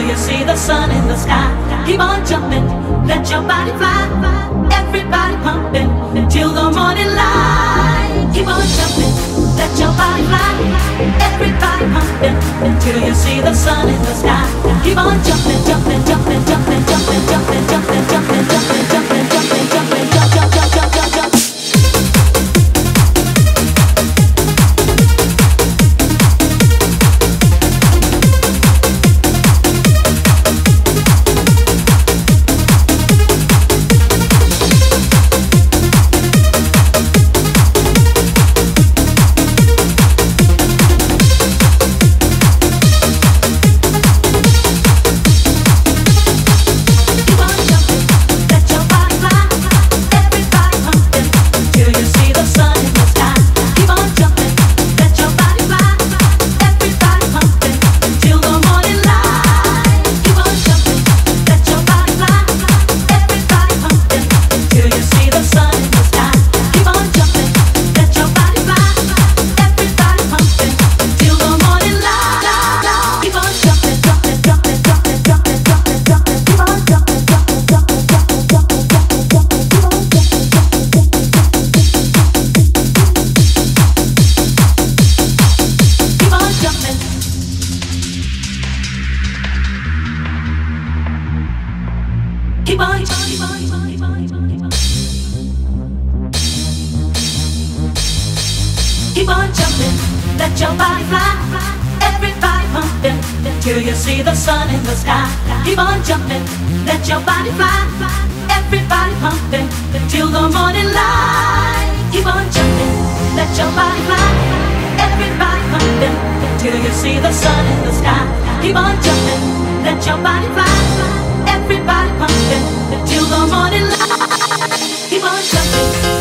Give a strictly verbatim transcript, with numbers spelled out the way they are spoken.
you see the sun in the sky. Keep on jumping, let your body fly. Everybody pumping till the morning light. Keep on jumping, let your body fly. Everybody pumping till you see the sun in the sky. Keep on jumping, jumping, jumping, jumping, jumping, jumping, jumping, jumping, jumping, jumping, jumping, jumping, jump, jump, jump, jump, jump, jump. Keep on, keep on, keep on, keep on, keep on, keep on. Keep on jumping, let your body fly. Everybody pumping till you see the sun in the sky. Keep on jumping, let your body fly. Everybody pumping till the morning light. Keep on jumping, let your body fly. Everybody pumping till you see the sun in the sky. Keep on jumping, let your body fly. Everybody pumping till the morning light. Keep on jumping.